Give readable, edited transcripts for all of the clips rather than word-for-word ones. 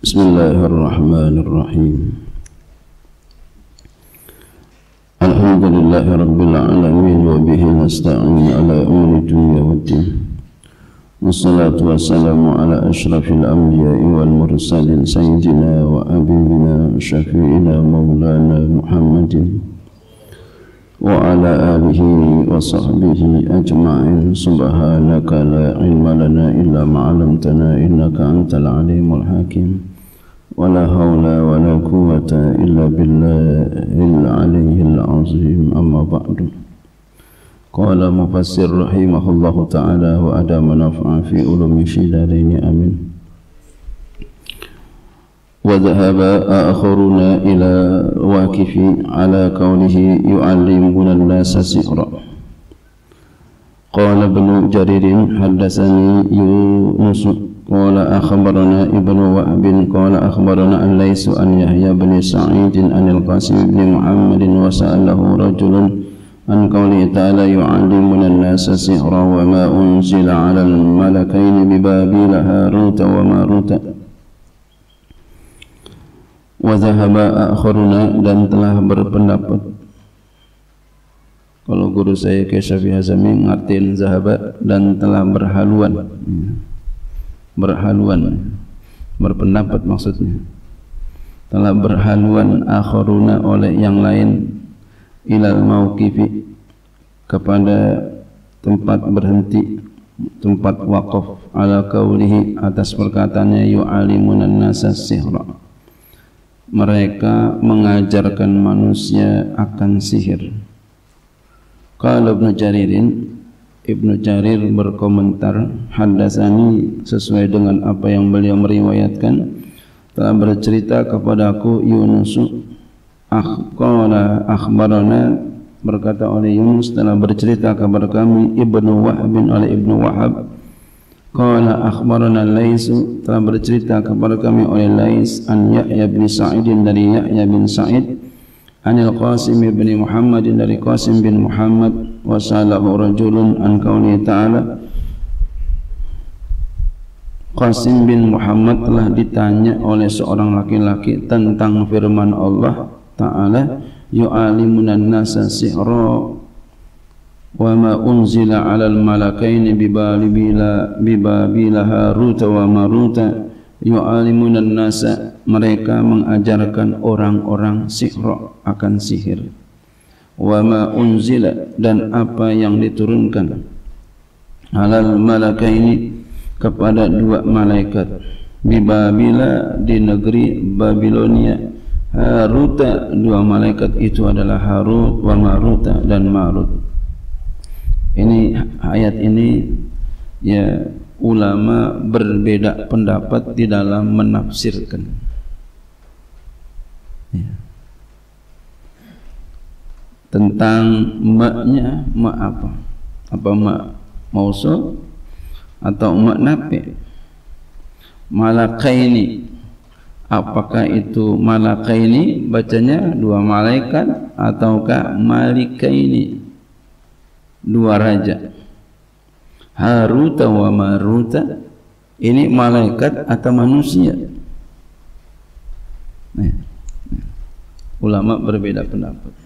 Bismillahirrahmanirrahim. Alhamdulillahi rabbil alamin wa bihi nasta'in ala umuri dunya waddin. Wassalatu wassalamu ala asyrafil anbiya'i wal mursalin sayyidina wa habibina syafi'ina maulana Muhammadin wa ala alihi wa sahbihi ajma'in. Subhanaka la ilma lana illa ma 'allamtana innaka antal alimul hakim. ولا حول ولا قوة إلا بالله العلي العظيم. أما بعد. قال مفسر رحمه الله تعالى وأدام نفعا في علوم الدارين آمين. وذهب آخرون إلى واقف على قوله يعلمون الناس سحرا. قال ابن جرير حدثني يونس قال أخبرنا ابن وهب قال أخبرنا الليث عن يحيى بن سعيد عن القاسم بن محمد وسأله رجل عن قوله تعالى يعلمون الناس سحرا وما أنزل على الملكين ببابل هاروت وماروت. وذهب آخرون dan telah berpendapat. Kalau guru saya ke Syafi'i Hazami ngartiin zahabat dan telah berhaluan. Berpendapat maksudnya telah berhaluan akharuna oleh yang lain ilal mauqifi kepada tempat berhenti, tempat waqaf ala qaulihi atas perkataannya yu'alimunan nasa sihra, mereka mengajarkan manusia akan sihir. Qala Ibnu Jarir berkomentar, haddatsani sesuai dengan apa yang beliau meriwayatkan, telah bercerita kepadaku Yunus. Qala akhbarana, berkata oleh Yunus telah bercerita kepada kami Ibnu Wahb oleh Ibnu Wahab. Qala akhbarana Laits, telah bercerita kepada kami oleh Laits an Yahya bin Sa'id dari Yahya bin Sa'id anil Qasim bin Muhammad dari Qasim bin Muhammad. Wasalahu rajulun an qawli ta'ala, Qasim bin Muhammad telah ditanya oleh seorang laki-laki tentang firman Allah Ta'ala yu'alimunan nasa sihra wa ma unzila 'alal malakaini bibabila haruta wa maruta. Yu'alimunan nasa, mereka mengajarkan orang-orang sihra, akan sihir. Wa ma unzila, dan apa yang diturunkan 'alal malakaini, kepada dua malaikat, bibabila, di negeri Babilonia, haruta, dua malaikat itu adalah Harut wa Maruta dan Marut. Ini ayat ini ya ulama berbeda pendapat di dalam menafsirkan ya. Tentang maknya mak apa mak mausul atau mak nafi. Malakaini, apakah itu malakaini bacanya dua malaikat ataukah malikaini dua raja. Haruta wa Maruta, ini malaikat atau manusia? Ulama berbeda pendapat.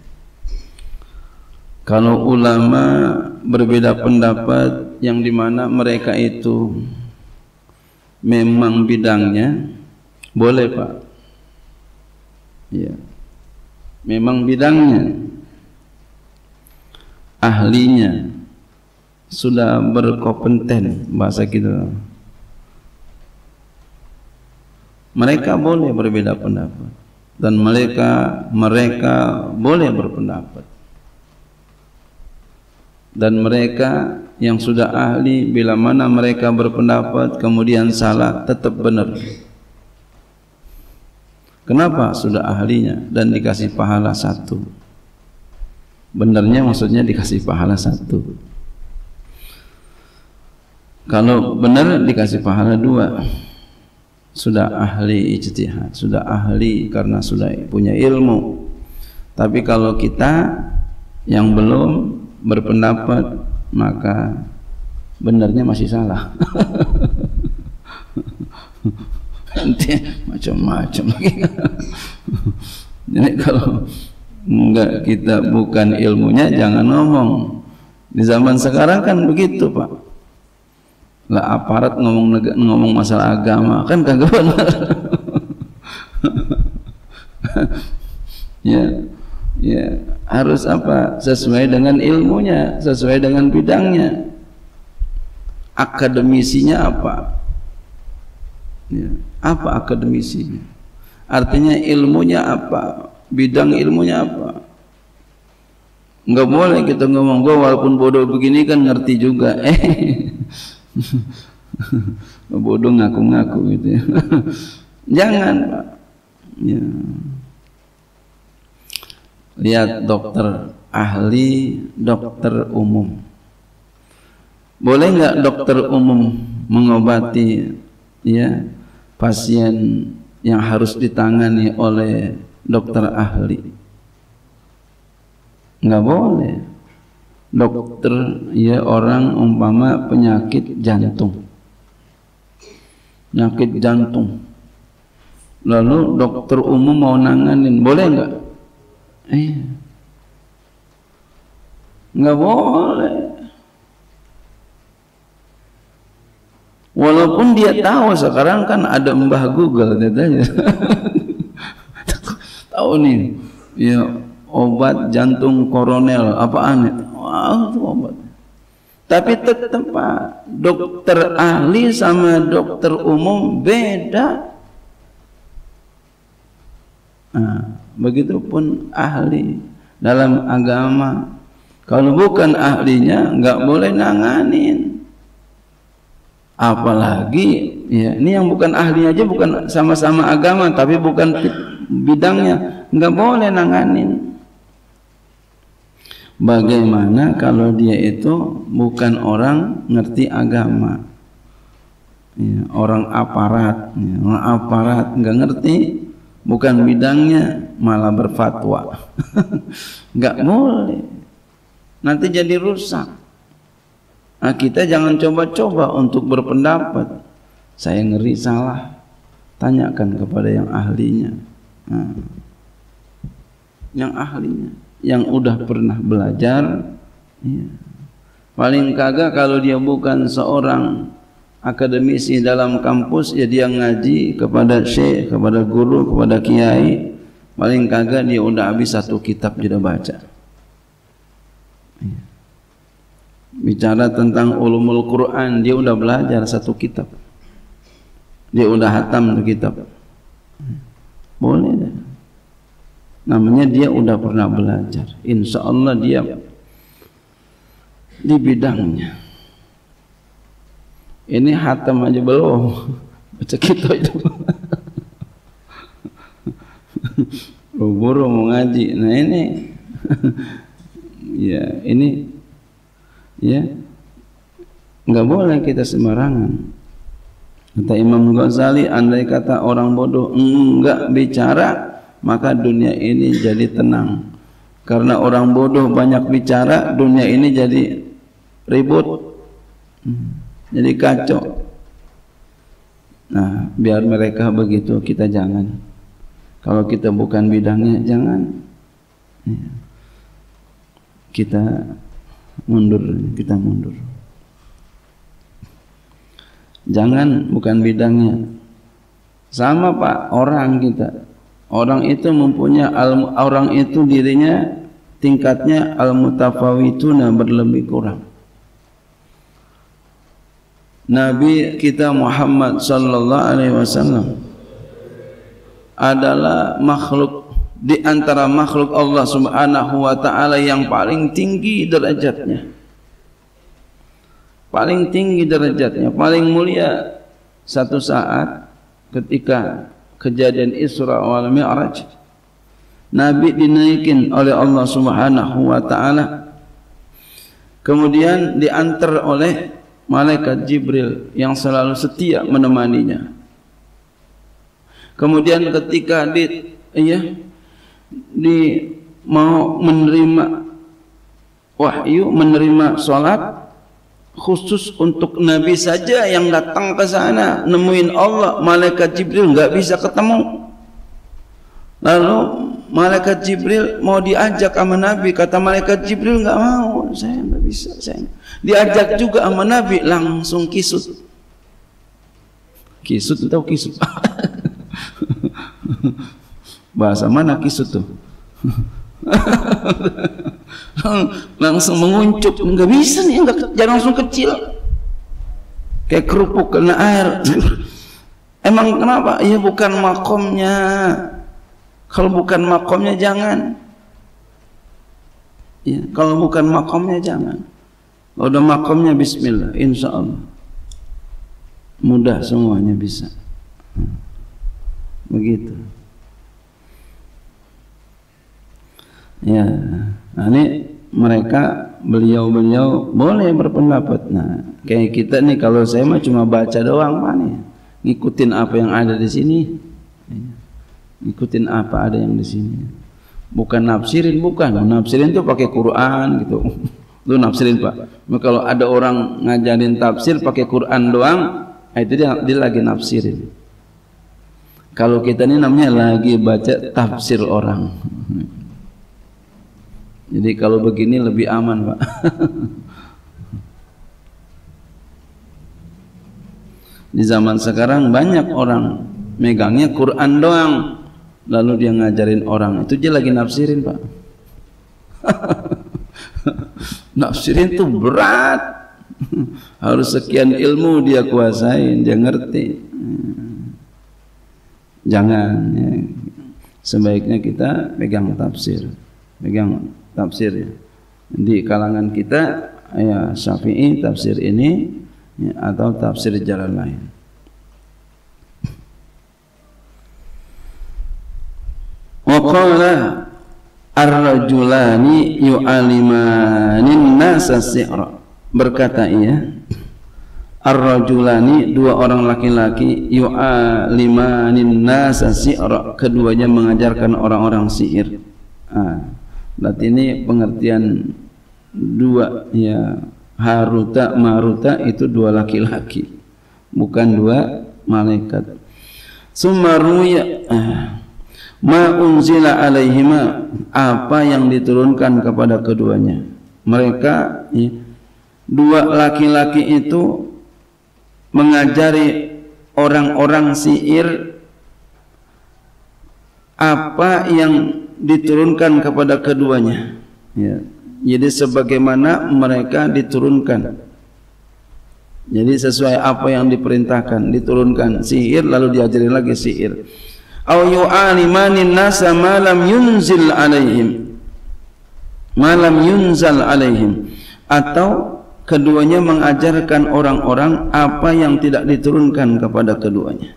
Kalau ulama berbeda pendapat yang dimana mereka itu memang bidangnya, boleh Pak ya, memang bidangnya, ahlinya, sudah berkompeten, bahasa kita, mereka boleh berbeda pendapat dan mereka boleh berpendapat. Dan mereka yang sudah ahli, bila mana mereka berpendapat kemudian salah, tetap benar. Kenapa? Sudah ahlinya dan dikasih pahala satu. Benarnya maksudnya dikasih pahala satu. Kalau benar dikasih pahala dua. Sudah ahli ijtihad, sudah ahli karena sudah punya ilmu. Tapi kalau kita yang belum berpendapat, maka benarnya masih salah. nanti macam-macam lagi. Jadi kalau enggak kita bukan ilmunya jangan ngomong. Di zaman sekarang kan begitu, Pak. Lah aparat ngomong masalah agama kan kagak benar. Ya harus apa? Sesuai dengan ilmunya, sesuai dengan bidangnya. Akademisinya apa? Ya, apa akademisinya? Artinya ilmunya apa? Bidang ilmunya apa? Enggak boleh kita ngomong gua walaupun bodoh begini kan ngerti juga. Bodoh ngaku-ngaku gitu ya. Jangan, Pak. Ya. Lihat dokter ahli, dokter umum. Boleh nggak dokter umum mengobati ya pasien yang harus ditangani oleh dokter ahli? Nggak boleh. Dokter ya orang umpama penyakit jantung, lalu dokter umum mau nanganin, boleh nggak? Nggak boleh. Walaupun dia tahu sekarang kan ada Mbah Google katanya. Tahu nih, ya obat jantung koroner apaan itu? Wah, itu obat. Tapi tetap Pak, dokter ahli sama dokter umum beda. Nah, begitupun ahli dalam agama. Kalau bukan ahlinya nggak boleh nanganin. Apalagi ya ini yang bukan ahli aja, bukan sama-sama agama tapi bukan bidangnya, nggak boleh nanganin. Bagaimana kalau dia itu bukan orang ngerti agama, ya, orang aparat nggak ngerti, bukan bidangnya malah berfatwa. Nggak boleh, nanti jadi rusak. Nah, kita jangan coba-coba untuk berpendapat. Saya ngeri salah, tanyakan kepada yang ahlinya. Nah, yang ahlinya, yang udah pernah belajar. Ya. Paling kagak kalau dia bukan seorang akademisi dalam kampus, ya dia ngaji kepada syekh, kepada guru, kepada kiai. Paling kagak dia udah habis satu kitab dia baca. Ya. Bicara tentang ulumul Quran, dia udah belajar satu kitab, dia udah hatam satu kitab, boleh deh. Namanya dia udah pernah belajar, insya Allah dia di bidangnya. Ini hatam aja belum baca kitab itu. Buru-buru mau ngaji. Nah ini ya ini ya nggak boleh kita sembarangan. Kata Imam Ghazali, andai kata orang bodoh enggak bicara, maka dunia ini jadi tenang. Karena orang bodoh banyak bicara, dunia ini jadi ribut, jadi kacau. Nah, biar mereka begitu, kita jangan. Kalau kita bukan bidangnya, jangan. Kita mundur. Jangan, bukan bidangnya. Sama Pak, orang kita. Orang itu mempunyai orang itu dirinya tingkatnya al-mutafawituna, berlebih kurang. Nabi kita Muhammad sallallahu alaihi wasallam adalah makhluk di antara makhluk Allah Subhanahu wa taala yang paling tinggi derajatnya. Paling tinggi derajatnya, paling mulia. Satu saat ketika kejadian Isra wal Mi'raj, Nabi dinaikin oleh Allah Subhanahu wa taala, kemudian diantar oleh malaikat Jibril yang selalu setia menemaninya. Kemudian ketika mau menerima wahyu, menerima sholat, khusus untuk Nabi saja yang datang ke sana nemuin Allah. Malaikat Jibril nggak bisa ketemu. Lalu malaikat Jibril mau diajak sama Nabi, kata malaikat Jibril nggak mau, saya nggak bisa. Saya diajak juga sama Nabi, langsung kisut. Kisut atau kisut? Bahasa mana kisut tuh? Langsung menguncup, nggak bisa nih, jangan langsung kecil, kayak kerupuk kena air. Emang kenapa? Ya bukan makomnya. Kalau bukan makomnya jangan. Ya, kalau bukan makomnya jangan. Kalau udah makomnya bismillah, insya Allah mudah semuanya bisa. Begitu. Ya, nah ini mereka beliau boleh berpendapat. Nah, kayak kita nih, kalau saya mah cuma baca doang, Pak nih, ngikutin apa yang ada di sini, ngikutin apa ada yang di sini. Bukan nafsirin, bukan. Nafsirin tuh pakai Quran gitu. Lu nafsirin, Pak. Nah, kalau ada orang ngajarin tafsir pakai Quran doang, itu dia lagi nafsirin. Kalau kita ini namanya lagi baca tafsir orang. Jadi kalau begini lebih aman, Pak. Di zaman sekarang banyak orang megangnya Quran doang, lalu dia ngajarin orang, itu dia lagi nafsirin, Pak. Nafsirin itu berat, harus sekian ilmu dia kuasain, dia ngerti. Jangan ya. Sebaiknya kita pegang tafsir ya. Di kalangan kita ya Syafi'i tafsir ini ya, atau tafsir jalan lain. Wa qala ar-rajulani yu'alimanin nasa si'ra, berkata ia, ar-rajulani, dua orang laki-laki, yu'alimanin nasa si'ra, keduanya mengajarkan orang-orang sihir. Berarti ini pengertian dua ya, Haruta Maruta itu dua laki-laki, bukan dua malaikat. Sumaruya ma unzila alaihima, apa yang diturunkan kepada keduanya. Mereka ya, dua laki-laki itu mengajari orang-orang sihir apa yang diturunkan kepada keduanya ya. Jadi sebagaimana mereka diturunkan, jadi sesuai apa yang diperintahkan, diturunkan sihir lalu diajarin lagi sihir. Au yu'alimanin nasa ma lam yunzil alaihim, ma lam yunzal alaihim, atau keduanya mengajarkan orang-orang apa yang tidak diturunkan kepada keduanya.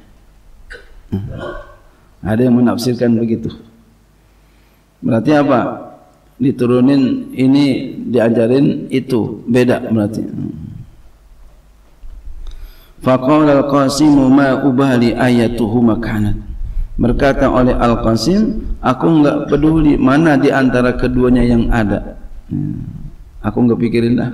Ada yang menafsirkan begitu. Berarti apa? Diturunin ini, diajarin itu, beda berarti. Faqala al-Qasimu ma ubali ayatuhu makanat, berkata oleh Al-Qasim, aku enggak peduli mana di antara keduanya yang ada. Aku enggak pikirin dah.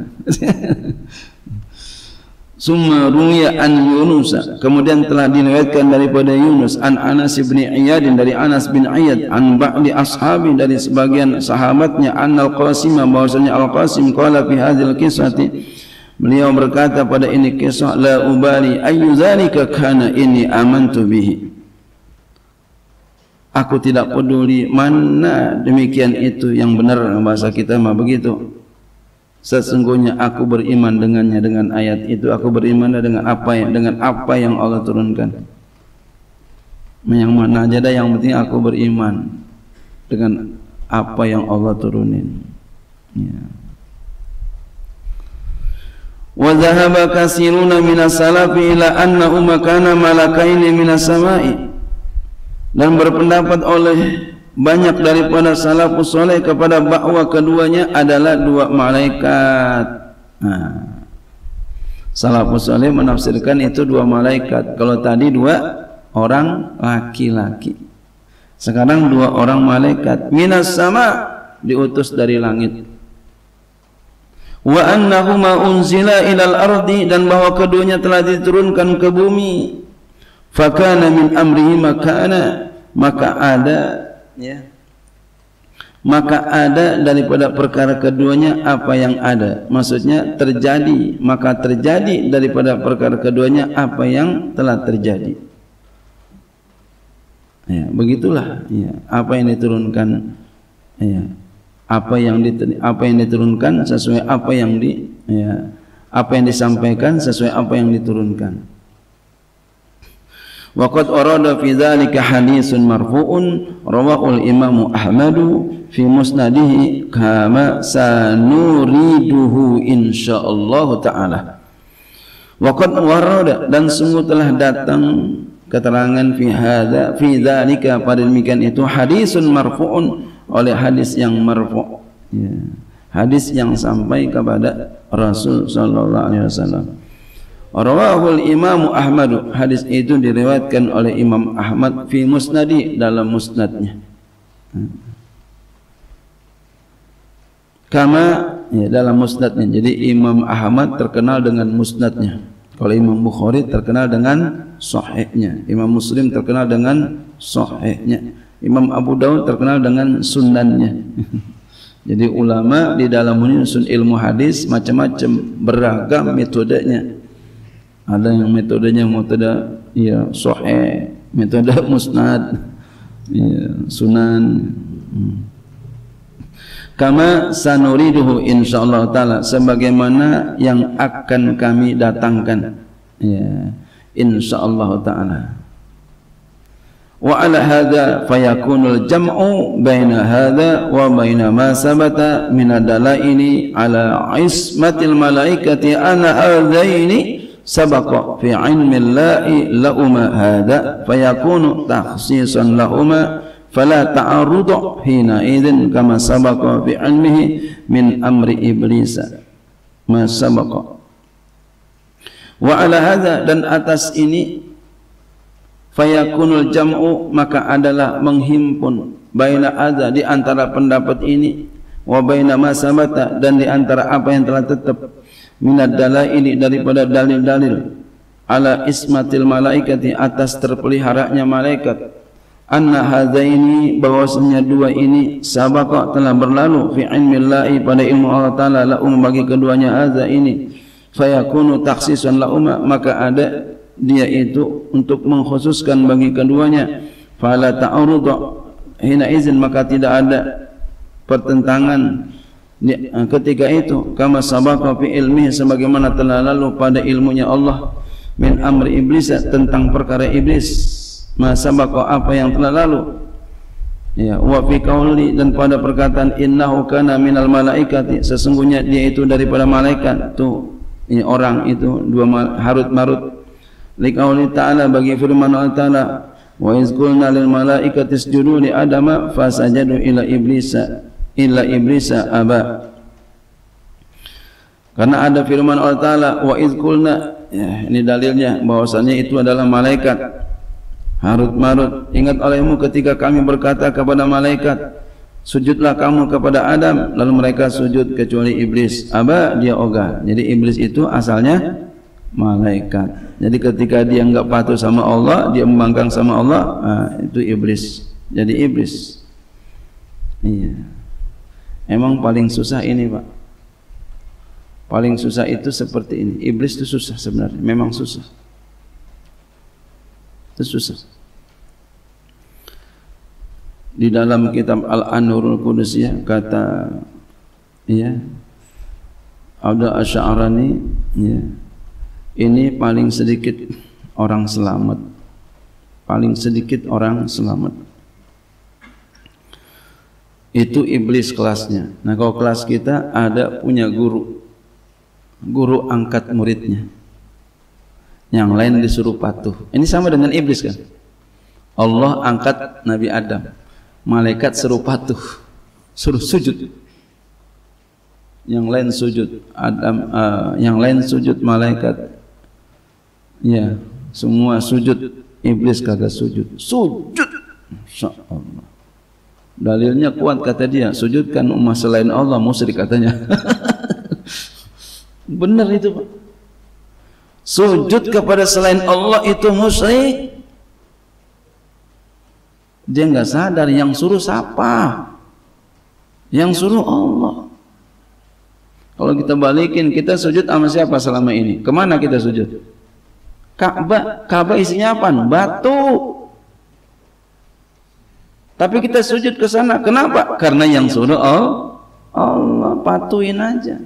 Summa ruya an Yunus, kemudian telah diriwayatkan daripada Yunus, an Anas bin Iyad, dari Anas bin Iyad, an ba'di ashabi, dari sebagian sahabatnya, an Al-Qasim, bahwasanya Al-Qasim qala fi hadzal qissati, beliau berkata pada ini kisah, la ubali ayu dzalika kana inni amantu bihi, aku tidak peduli mana demikian itu yang benar, bahasa kita mah begitu. Sesungguhnya aku beriman dengannya, dengan ayat itu aku beriman dengan apa yang Allah turunkan. Yang mana aja dah, yang penting aku beriman dengan apa yang Allah turunin. Ya. Wa dhahaba katsiruna minas salafi ila annahu makana malakaini minas samai, dan berpendapat oleh banyak daripada salafus saleh kepada bahwa keduanya adalah dua malaikat. Salafus saleh menafsirkan itu dua malaikat. Kalau tadi dua orang laki-laki, sekarang dua orang malaikat. Minas sama, diutus dari langit. wa annahuma unzila ilal ardi, dan bahwa keduanya telah diturunkan ke bumi. Fakana min amrihi makana, maka ada ya, maka ada daripada perkara keduanya apa yang ada, maksudnya terjadi, maka terjadi daripada perkara keduanya apa yang telah terjadi. Ya, begitulah ya, apa yang diturunkan ya, apa yang diturunkan sesuai apa yang apa yang disampaikan sesuai apa yang diturunkan. Wa qad arada fi dzalika haditsun marfu'un rawahu al-Imam Ahmad fi musnadihi kama sanuriduhu insyaallah taala. Wa qad warada, dan sungguh telah datang keterangan fi dzalika, pada demikian itu, haditsun marfu'un, oleh hadis yang marfu', ya, hadis yang sampai kepada Rasul sallallahu alaihi wasallam. Rawahul Imam Ahmad, hadis itu diriwayatkan oleh Imam Ahmad fi musnadi, dalam musnadnya. Kama ya, dalam musnadnya. Jadi Imam Ahmad terkenal dengan musnadnya. Kalau Imam Bukhari terkenal dengan sahihnya, Imam Muslim terkenal dengan sahihnya, Imam Abu Daud terkenal dengan sunannya. Jadi ulama di dalam menyusun ilmu hadis macam-macam, beragam metodenya. Ada yang metodenya metode ya sahih, metode musnad, ya, sunan. Kama sanuriduhu insyaallah taala, sebagaimana yang akan kami datangkan, ya, insyaallah taala. Wa ala hadza fayakunul jam'u baina hadza wa baina ma sabata min ad-dalaili ala ismatil malaikati ana hadzaini sabaqa fi ilmi llahi lauma hadza fayakunu takhsisan lauma fala ta'arrudu hina idzin kama sabaqa fi ilmihi min amri iblis ma sabaqa. Wa ala hadza, dan atas ini, fayakunul jam'u, maka adalah menghimpun, baina hadza, di antara pendapat ini, wa baina ma sabata, dan di antara apa yang telah tetap, minad dalaili, daripada dalil-dalil, ala ismatil malaikati, atas terpeliharanya malaikat, anna hadzaini, bahwasanya dua ini, sabaqa, telah berlalu, fi ilmillahi, pada ilmu Allah Ta'ala, lahum, bagi keduanya, hadza ini, fayakunu takhsisan lahum, maka ada dia itu untuk mengkhususkan bagi keduanya, fala ta'arud hina izin, maka tidak ada pertentangan ketika itu, kama sabaqa fi ilmihi, sebagaimana telah lalu pada ilmunya Allah, min amri iblis, tentang perkara iblis, ma sabaqa, apa yang telah lalu, ya, wa fi qauli, dan pada perkataan innahu kana minal malaikati, sesungguhnya dia itu daripada malaikat. Tuh ini orang itu dua Harut Marut, liqauli ta'ala, bagi firman Allah Ta'ala, wa iz qulna lil malaikati isjudu li adama fasajadu illa iblisa aba. Karena ada firman Allah Ta'ala, wa iz qulna, ya, ini dalilnya bahwasanya itu adalah malaikat Harut Marut. Ingat olehmu ketika kami berkata kepada malaikat, sujudlah kamu kepada Adam, lalu mereka sujud kecuali iblis, aba, dia ogah. Jadi iblis itu asalnya malaikat. Jadi ketika dia enggak patuh sama Allah, dia membangkang sama Allah, itu iblis. Jadi iblis. Iya. Emang paling susah ini, Pak. Paling susah itu seperti ini. Iblis itu susah sebenarnya, memang susah. Itu susah. Di dalam kitab Al-Anurul Qudusiyah kata, ya, Abdul Asy'arani, ya, ini paling sedikit orang selamat, paling sedikit orang selamat. Itu iblis kelasnya. Nah, kalau kelas kita ada punya guru, guru angkat muridnya, yang lain disuruh patuh. Ini sama dengan iblis kan? Allah angkat Nabi Adam, malaikat suruh patuh, suruh sujud. Yang lain sujud Adam, yang lain sujud malaikat. Ya, semua sujud, iblis kagak sujud. Sujud, insyaallah. Dalilnya kuat kata dia, sujudkan umat selain Allah musyrik katanya. Benar itu, Pak. Sujud kepada selain Allah itu musyrik. Dia nggak sadar yang suruh siapa? Yang suruh Allah. Kalau kita balikin, kita sujud sama siapa selama ini? Kemana kita sujud? Ka'bah. Ka'bah isinya apa? Batu. Tapi kita sujud ke sana. Kenapa? Karena yang suruh Allah. Patuhin aja.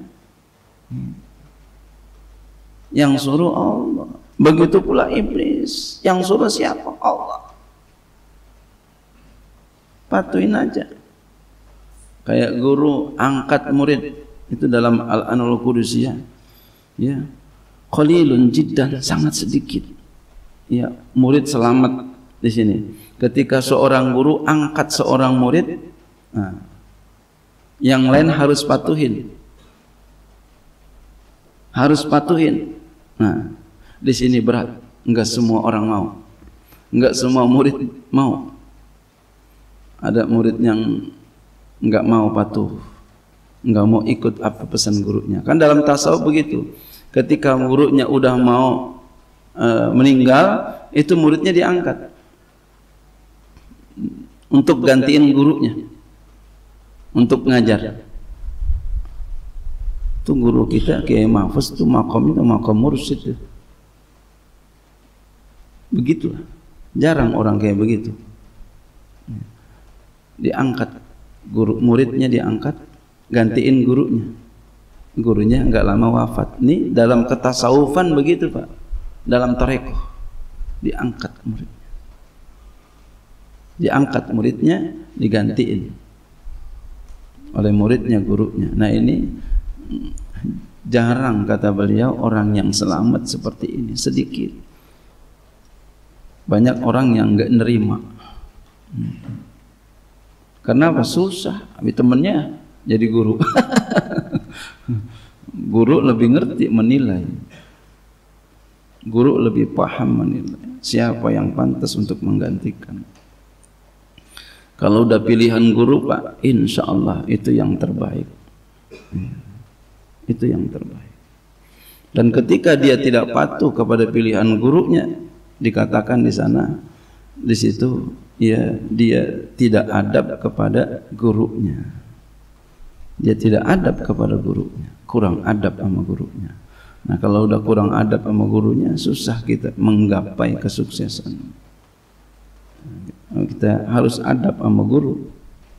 Yang suruh Allah. Begitu pula iblis. Yang suruh siapa? Allah. Patuhin aja. Kayak guru angkat murid itu dalam Al-Anul Qudusiyah. Ya. Qalilun jiddan, sangat sedikit. Ya, murid selamat di sini. Ketika seorang guru angkat seorang murid, nah, yang lain harus patuhin. Harus patuhin. Nah, di sini berat. Enggak semua orang mau. Enggak semua murid mau. Ada murid yang enggak mau patuh, enggak mau ikut apa pesan gurunya. Kan dalam tasawuf begitu. Ketika gurunya udah mau meninggal, itu muridnya diangkat untuk gantiin gurunya, untuk ngajar. Itu guru kita Kiai Mahfuz itu makom mursyid. Begitulah. Jarang orang kayak begitu. Diangkat guru, muridnya diangkat, gantiin gurunya enggak lama wafat. Ini dalam ketasawufan begitu, Pak. Dalam tarekoh diangkat muridnya digantiin oleh muridnya gurunya. Nah, ini jarang kata beliau orang yang selamat seperti ini, sedikit. Banyak orang yang enggak nerima. Karena apa? Susah. Habis temennya jadi guru. Guru lebih ngerti menilai. Guru lebih paham menilai siapa yang pantas untuk menggantikan. Kalau udah pilihan guru, Pak, insya Allah itu yang terbaik. Itu yang terbaik. Dan ketika dia tidak patuh kepada pilihan gurunya, dikatakan di sana, di situ, ya, dia tidak adab kepada gurunya. Dia tidak adab kepada gurunya, kurang adab sama gurunya. Nah, kalau udah kurang adab sama gurunya, susah kita menggapai kesuksesan. Kita harus adab sama guru.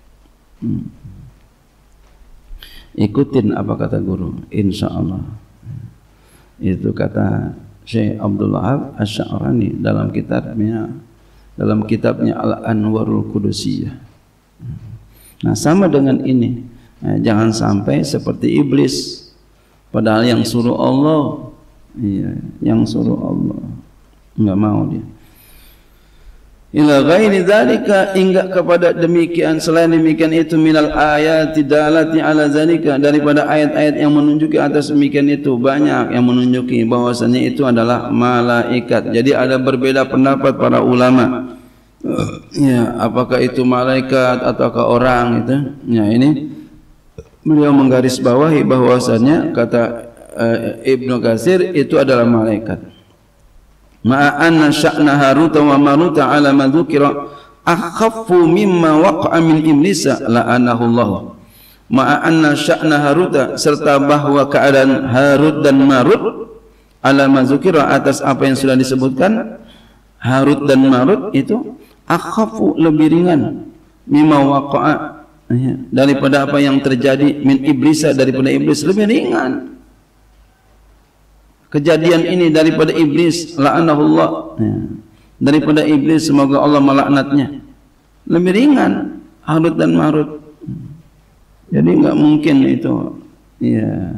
Ikutin apa kata guru, insya Allah. Itu kata Syekh Abdul Wahab Asy-Sya'rani dalam kitabnya Al-Anwarul Qudusiyah. Nah, sama dengan ini. Nah, jangan sampai seperti iblis, padahal yang suruh Allah, iya, yang suruh Allah, enggak mau dia. Ila ghairi dzalika, hingga kepada demikian, selain demikian itu, minal ayati dalati ala zalika, daripada ayat-ayat yang menunjuki atas demikian itu, banyak yang menunjuki bahwasanya itu adalah malaikat. Jadi ada berbeda pendapat para ulama. Ya, apakah itu malaikat ataukah orang itu? Ya, ini beliau menggarisbawahi bahwasanya kata Ibnu Katsir itu adalah malaikat. Ma'anna sya'na Harut wa Marut ala ma dzukira akhaffu mimma waqa'a min iblis la'anahu Allah. Ma'anna sya'na Harut, serta bahwa keadaan Harut dan Marut ala ma dzukira, atas apa yang sudah disebutkan, Harut dan Marut itu akhaffu, lebih ringan, mimma waqa'a, daripada apa yang terjadi, min iblis, daripada iblis, lebih ringan kejadian ini daripada iblis, la'anahullah, daripada iblis, semoga Allah melaknatnya, lebih ringan Harut dan Marut. Jadi enggak mungkin itu, ya,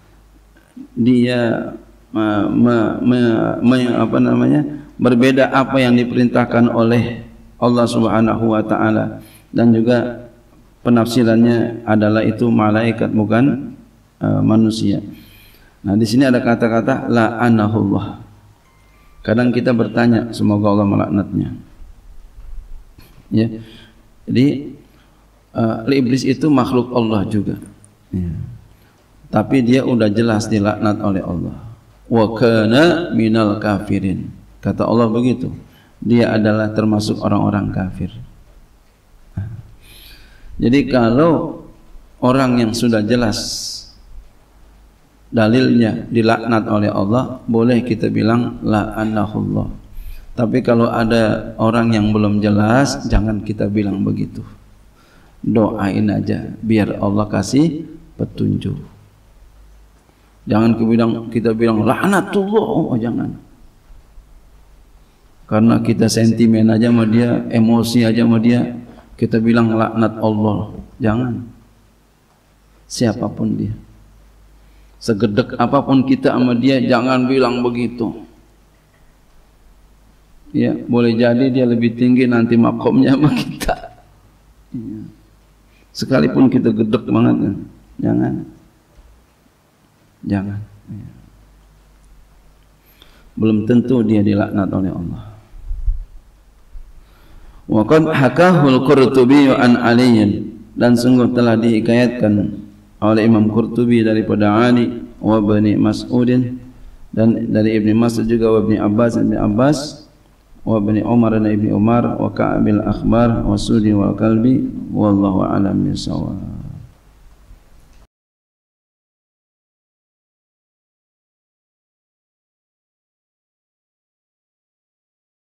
dia berbeda apa yang diperintahkan oleh Allah Subhanahu wa taala, dan juga penafsirannya adalah itu malaikat, bukan manusia. Nah, di sini ada kata-kata la'anahullah. Kadang kita bertanya, semoga Allah melaknatnya. Ya. Jadi iblis itu makhluk Allah juga. Ya. tapi dia udah jelas dilaknat oleh Allah. Wa kana minal kafirin. Kata Allah begitu. Dia adalah termasuk orang-orang kafir. Jadi kalau orang yang sudah jelas dalilnya dilaknat oleh Allah, boleh kita bilang la'anahullah. Tapi kalau ada orang yang belum jelas, jangan kita bilang begitu. Doain aja biar Allah kasih petunjuk. Jangan kita bilang laknatullah, oh jangan. Karena kita sentimen aja sama dia, emosi aja sama dia, kita bilang laknat Allah. Jangan. Siapapun dia, segedek apapun kita sama dia, jangan bilang begitu. Ya, boleh jadi dia lebih tinggi nanti makomnya sama kita. Ya. Sekalipun kita gedek banget, jangan. Jangan. Ya. Belum tentu dia dilaknat oleh Allah. Wa qad hakahul Qurtubi an Aliyin, dan sungguh telah dihikayatkan oleh Imam Qurtubi daripada Ali wa Ibni Mas'udin, dan dari Ibni Mas'ud juga wa Ibni Abbas wa Ibni Umar dan Ibni Umar wa Ka'bil Akhbar wa Sudi wal Kalbi wallahu a'lam bissawab.